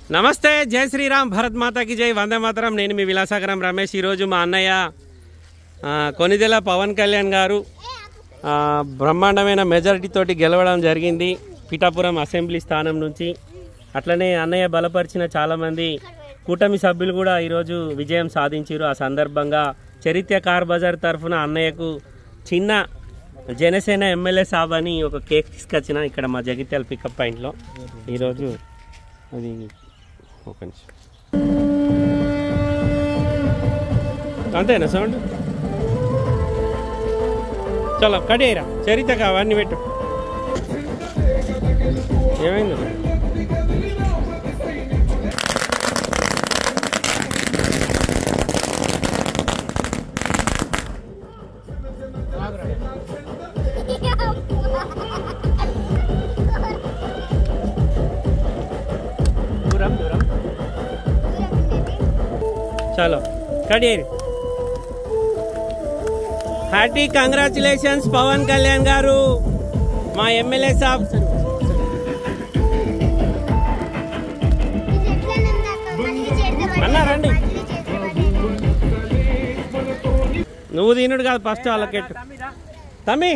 నమస్తే, జై శ్రీరామ్, భరత్ మాతాకి జై, వందే మాతరం. నేను మీ విలాసాగరం రమేష్. ఈరోజు మా అన్నయ్య కొనిదెల పవన్ కళ్యాణ్ గారు బ్రహ్మాండమైన మెజారిటీ తోటి గెలవడం జరిగింది పిఠాపురం అసెంబ్లీ స్థానం నుంచి. అట్లనే అన్నయ్య బలపరిచిన చాలామంది కూటమి సభ్యులు కూడా ఈరోజు విజయం సాధించారు. ఆ సందర్భంగా చరిత్ర కార్ బజార్ తరఫున అన్నయ్యకు చిన్న జనసేన ఎమ్మెల్యే సాబ్ అని ఒక కేక్ తీసుకొచ్చిన ఇక్కడ మా జగిత్యాల పికప్ పాయింట్లో. ఈరోజు అది ఒక నిమిషం అంతేనా సౌండ్? చలో కడేరా చరిత్ర అవన్నీ పెట్టు. ఏమైంది? चलो कड़ियर हार्टी कंग्राचुलेशन्स पवन कल्याण गारू మా ఎమ్మెల్యే సాబ్. అన్నా రండి, నువ్వు తినుడు కాదు ఫస్ట్ వాళ్ళకెట్టు. తమ్మి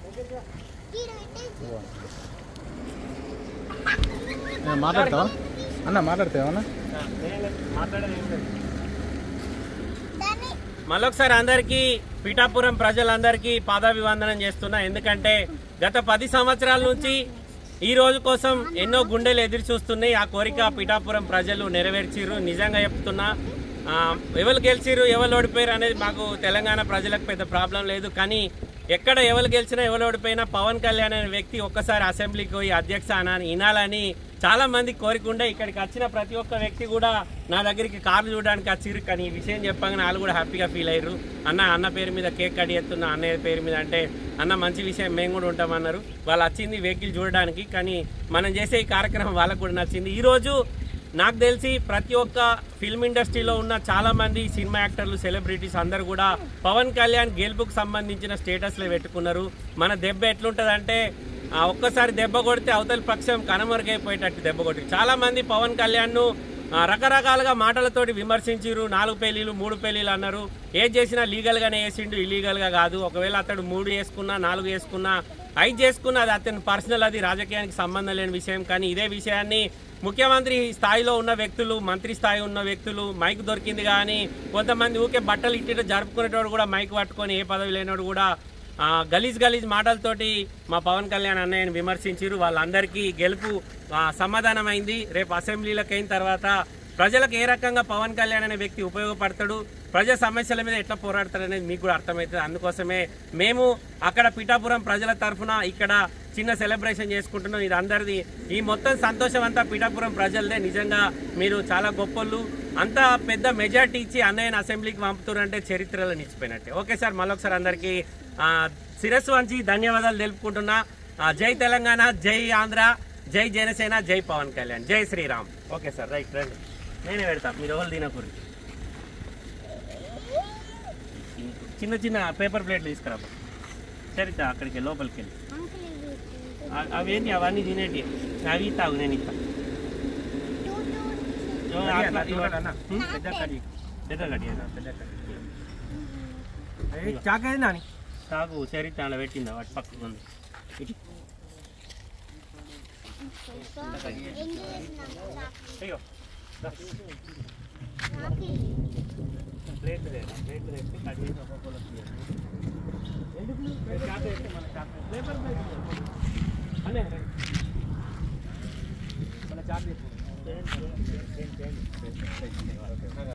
మాట్లాడతావా అన్న? మాట్లాడతావా? మళ్ళొకసారి అందరికీ పిఠాపురం ప్రజలందరికీ పాదాభివందనం చేస్తున్నా. ఎందుకంటే గత 10 సంవత్సరాల నుంచి ఈ రోజు కోసం ఎన్నో గుండెలు ఎదురు చూస్తున్నాయి. ఆ కోరిక పిఠాపురం ప్రజలు నెరవేర్చిర్రు. నిజంగా చెప్తున్నా, ఎవరు గెలిచిర్రు ఎవరు ఓడిపోయారు అనేది మాకు తెలంగాణ ప్రజలకు పెద్ద ప్రాబ్లం లేదు. కానీ ఎక్కడ ఎవరు గెలిచినా ఎవరు ఓడిపోయినా పవన్ కళ్యాణ్ అనే వ్యక్తి ఒక్కసారి అసెంబ్లీకి పోయి అధ్యక్ష అని వినాలని చాలా మంది కోరికుండే. ఇక్కడికి వచ్చిన ప్రతి ఒక్క వ్యక్తి కూడా నా దగ్గరికి కార్లు చూడడానికి వచ్చిర్రు. కానీ ఈ విషయం చెప్పగానే వాళ్ళు కూడా హ్యాపీగా ఫీల్ అయ్యారు. అన్న పేరు మీద కేక్ కట్ చేస్తున్నా, అన్నయ్య పేరు మీద అంటే అన్న మంచి విషయం, మేము కూడా ఉంటామన్నారు. వాళ్ళు వచ్చింది వెహికల్ చూడడానికి, కానీ మనం చేసే ఈ కార్యక్రమం వాళ్ళకు కూడా నచ్చింది. ఈరోజు నాకు తెలిసి ప్రతి ఒక్క ఫిల్మ్ ఇండస్ట్రీలో ఉన్న చాలామంది సినిమా యాక్టర్లు, సెలబ్రిటీస్ అందరూ కూడా పవన్ కళ్యాణ్ గెలుపుకు సంబంధించిన స్టేటస్లో పెట్టుకున్నారు. మన దెబ్బ ఎట్లుంటుందంటే ఒక్కసారి దెబ్బ కొడితే అవతలి పక్షం కనుమరుగైపోయేటట్టు దెబ్బ కొట్టి చాలామంది పవన్ కళ్యాణ్ను రకరకాలుగా మాటలతోటి విమర్శించారు. 4 పెళ్లిలు 3 పెళ్లిలు అన్నారు. ఏది చేసినా లీగల్గానే వేసిండు, ఇల్లీగల్గా కాదు. ఒకవేళ అతడు 3 చేసుకున్నా 4 చేసుకున్నా 5 చేసుకున్నా అది అతని పర్సనల్, అది రాజకీయానికి సంబంధం లేని విషయం. కానీ ఇదే విషయాన్ని ముఖ్యమంత్రి స్థాయిలో ఉన్న వ్యక్తులు, మంత్రి స్థాయి ఉన్న వ్యక్తులు, మైక్ దొరికింది కానీ కొంతమంది ఊకే బట్టలు ఇట్టి జరుపుకునేటోడు కూడా మైక్ పట్టుకొని ఏ పదవి లేనోడు కూడా గలీజ్ మాటలతోటి మా పవన్ కళ్యాణ్ అన్నయ్యని విమర్శించారు. వాళ్ళందరికీ గెలుపు సమాధానమైంది. రేపు అసెంబ్లీలకు అయిన తర్వాత ప్రజలకు ఏ రకంగా పవన్ కళ్యాణ్ అనే వ్యక్తి ఉపయోగపడతాడు, ప్రజా సమస్యల మీద ఎట్లా పోరాడతాడు అనేది మీకు కూడా అర్థమవుతుంది. అందుకోసమే మేము అక్కడ పిఠాపురం ప్రజల తరఫున ఇక్కడ చిన్న సెలబ్రేషన్ చేసుకుంటున్నాం. ఇది అందరిది. ఈ మొత్తం సంతోషం అంతా పిఠాపురం ప్రజలదే. నిజంగా మీరు చాలా గొప్పలు. అంత పెద్ద మెజార్టీ ఇచ్చి అన్నయ్యని అసెంబ్లీకి పంపుతారంటే చరిత్రలో నిలిచిపోయినట్టే. ఓకే సార్, మళ్ళొకసారి అందరికీ శిరస్సు వంచి ధన్యవాదాలు తెలుపుకుంటున్నా. జై తెలంగాణ, జై ఆంధ్ర, జై జనసేన, జై పవన్ కళ్యాణ్, జై శ్రీరామ్. ఓకే సార్, రైట్ రండి, నేనే పెడతా. మీరు ఎవరు తినకూరి చిన్న చిన్న పేపర్ ప్లేట్లు తీసుకురా చరిత్ర అక్కడికి లోపలికి వెళ్ళి. అవేంటి అవన్నీ తినేటి, అవి తాగు, నేను ఇస్తా. తాగు చరిత్ర అలా పెట్టిందా వాటి పక్కకు ఉంది. అయ్యో ప్లేట్ వేస్తే కట్ చేసి ఒక్కొక్కరు